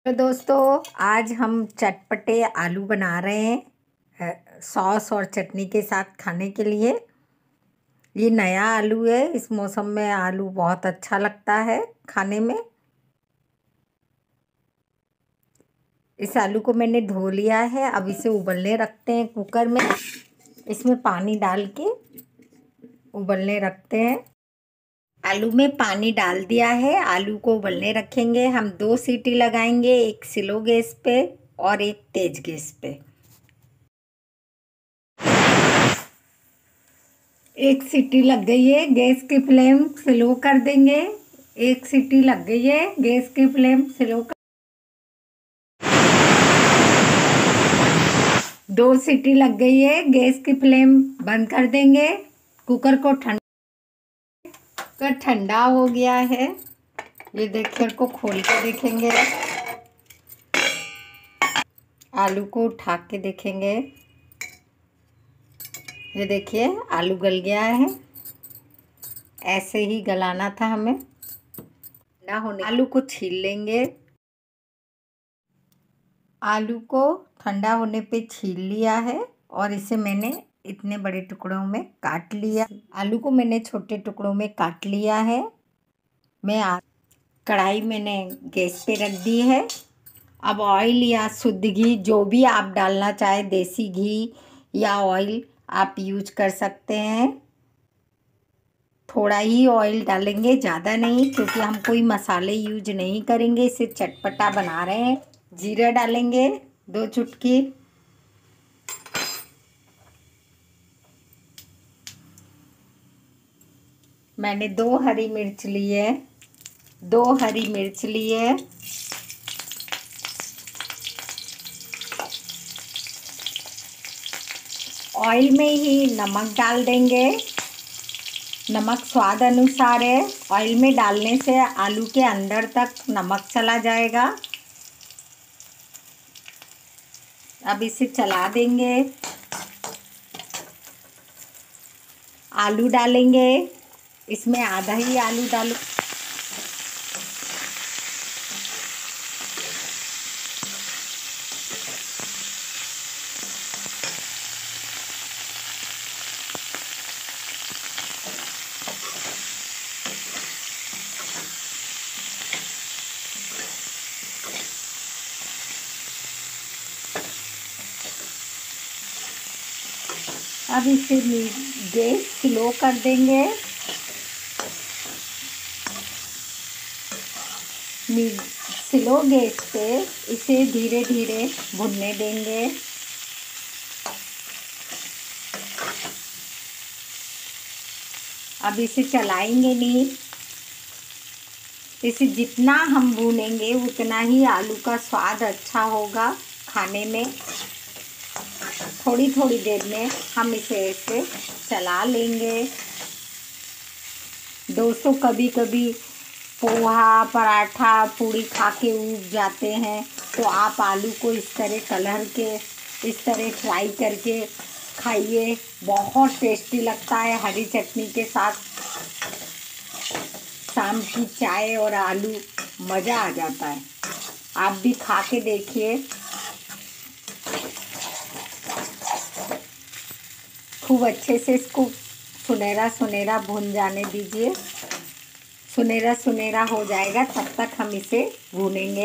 तो दोस्तों, आज हम चटपटे आलू बना रहे हैं सॉस और चटनी के साथ खाने के लिए। ये नया आलू है। इस मौसम में आलू बहुत अच्छा लगता है खाने में। इस आलू को मैंने धो लिया है। अब इसे उबलने रखते हैं कुकर में। इसमें पानी डाल के उबलने रखते हैं। आलू में पानी डाल दिया है। आलू को उबलने रखेंगे। हम 2 सीटी लगाएंगे, एक स्लो गैस पे और एक तेज गैस पे। एक सीटी लग गई है। गैस की फ्लेम स्लो कर देंगे। एक सीटी लग गई है। गैस की फ्लेम स्लो कर 2 सीटी लग गई है। गैस की फ्लेम बंद कर देंगे। कुकर को ठंडा हो गया है। ये देखिए, को खोल के देखेंगे। आलू को उठा के देखेंगे। ये देखिए, आलू गल गया है। ऐसे ही गलाना था हमें। ठंडा होने आलू को छील लेंगे। आलू को ठंडा होने पे छील लिया है और इसे मैंने इतने बड़े टुकड़ों में काट लिया। आलू को मैंने छोटे टुकड़ों में काट लिया है। कढ़ाई मैंने गैस पे रख दी है। अब ऑयल या शुद्ध घी, जो भी आप डालना चाहे, देसी घी या ऑयल आप यूज कर सकते हैं। थोड़ा ही ऑयल डालेंगे, ज़्यादा नहीं, क्योंकि हम कोई मसाले यूज नहीं करेंगे। इसे चटपटा बना रहे हैं। जीरा डालेंगे 2 चुटकी। मैंने 2 हरी मिर्च ली है। 2 हरी मिर्च ली है। ऑयल में ही नमक डाल देंगे। नमक स्वाद अनुसार है। ऑयल में डालने से आलू के अंदर तक नमक चला जाएगा। अब इसे चला देंगे। आलू डालेंगे। इसमें आधा ही आलू डालू। अब इसे गैस स्लो कर देंगे। स्लो गैस पे इसे धीरे धीरे भुनने देंगे। अब इसे चलाएंगे नहीं। इसे जितना हम भूनेंगे उतना ही आलू का स्वाद अच्छा होगा खाने में। थोड़ी थोड़ी देर में हम इसे ऐसे चला लेंगे। दोस्तों, कभी कभी पोहा, पराठा, पूड़ी खा के ऊब जाते हैं, तो आप आलू को इस तरह कलर के इस तरह फ्राई करके खाइए। बहुत टेस्टी लगता है हरी चटनी के साथ। शाम की चाय और आलू, मज़ा आ जाता है। आप भी खा के देखिए। खूब अच्छे से इसको सुनहरा सुनहरा भून जाने दीजिए। सुनहरा सुनहरा हो जाएगा, तब तक हम इसे भूनेंगे।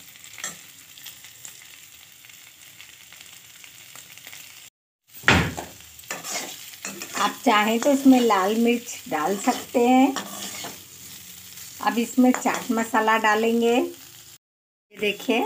आप चाहें तो इसमें लाल मिर्च डाल सकते हैं। अब इसमें चाट मसाला डालेंगे। ये देखिए,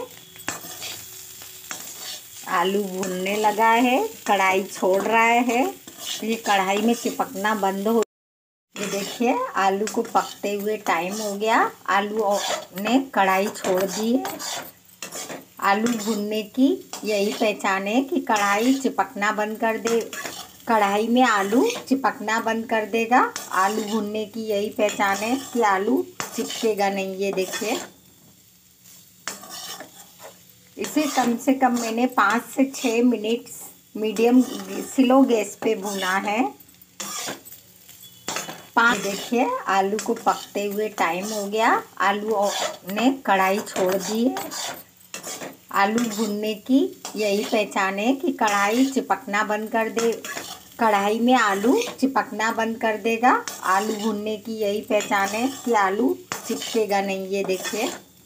आलू भूनने लगा है, कढ़ाई छोड़ रहा है। ये कढ़ाई में चिपकना बंद हो। ये देखिए, आलू को पकते हुए टाइम हो गया। आलू ने कढ़ाई छोड़ दी है। आलू भूनने की यही पहचान है कि कढ़ाई चिपकना बंद कर दे। कढ़ाई में आलू चिपकना बंद कर देगा। आलू भूनने की यही पहचान है कि आलू चिपकेगा नहीं। ये देखिए, इसे कम से कम मैंने 5 से 6 मिनट मीडियम स्लो गैस पे भुना है। देखिए, आलू को पकते हुए टाइम हो गया। आलू ने कढ़ाई छोड़ दी है। आलू भूनने की यही पहचान है कि कढ़ाई चिपकना बंद कर दे। कढ़ाई में आलू चिपकना बंद कर देगा। आलू भूनने की यही पहचान है कि आलू चिपकेगा नहीं। ये देखिए,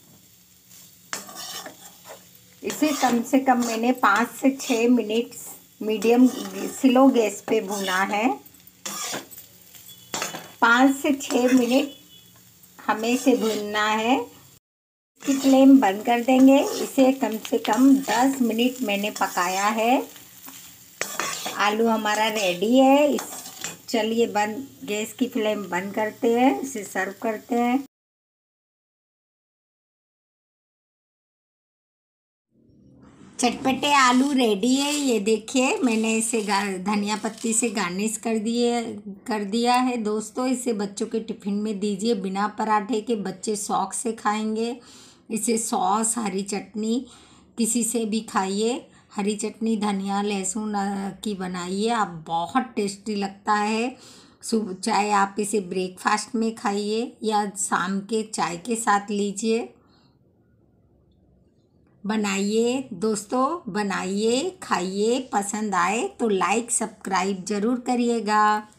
इसे कम से कम मैंने 5 से 6 मिनट मीडियम स्लो गैस पे भुना है। 5 से 6 मिनट हमें इसे भूनना है। इसकी फ्लेम बंद कर देंगे। इसे कम से कम 10 मिनट मैंने पकाया है। आलू हमारा रेडी है। चलिए गैस की फ्लेम बंद करते हैं, इसे सर्व करते हैं। चटपटे आलू रेडी है। ये देखिए, मैंने इसे धनिया पत्ती से गार्निश कर दिया है। दोस्तों, इसे बच्चों के टिफिन में दीजिए। बिना पराठे के बच्चे शौक से खाएंगे। इसे सॉस, हरी चटनी किसी से भी खाइए। हरी चटनी धनिया लहसुन की बनाइए आप, बहुत टेस्टी लगता है। चाहे आप इसे ब्रेकफास्ट में खाइए या शाम के चाय के साथ लीजिए। बनाइए दोस्तों, बनाइए, खाइए। पसंद आए तो लाइक सब्सक्राइब ज़रूर करिएगा।